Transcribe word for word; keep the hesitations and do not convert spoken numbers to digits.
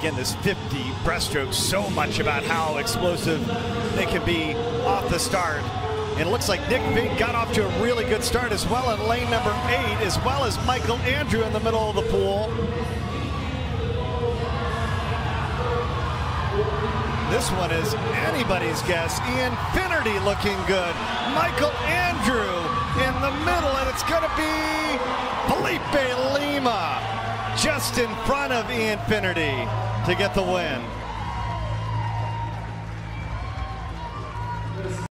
again, this fifty breaststroke, so much about how explosive they can be off the start. And it looks like Nick Vink got off to a really good start as well in lane number eight, as well as Michael Andrew in the middle of the pool. This one is anybody's guess. Ian Finnerty looking good. Michael Andrew in the middle, and it's going to be Felipe Lima just in front of Ian Finnerty to get the win.